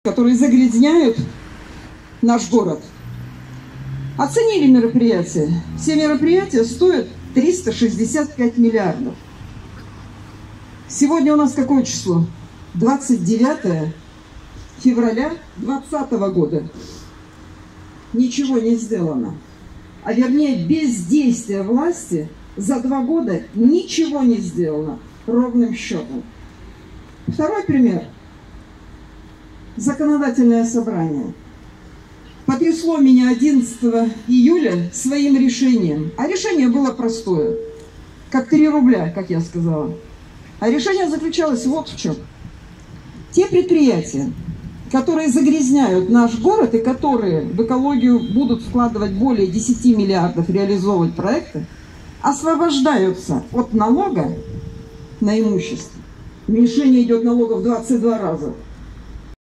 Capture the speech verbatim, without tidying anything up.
которые загрязняют наш город. Оценили мероприятие. Все мероприятия стоят триста шестьдесят пять миллиардов. Сегодня у нас какое число? двадцать девятое февраля двадцатого года. Ничего не сделано. А вернее, бездействие власти за два года ничего не сделано. Ровным счетом. Второй пример. Законодательное собрание потрясло меня одиннадцатого июля своим решением. А решение было простое. Как три рубля, как я сказала. А решение заключалось вот в чем. Те предприятия, которые загрязняют наш город и которые в экологию будут вкладывать более десяти миллиардов, реализовывать проекты, освобождаются от налога на имущество. Уменьшение идет налога в двадцать два раза.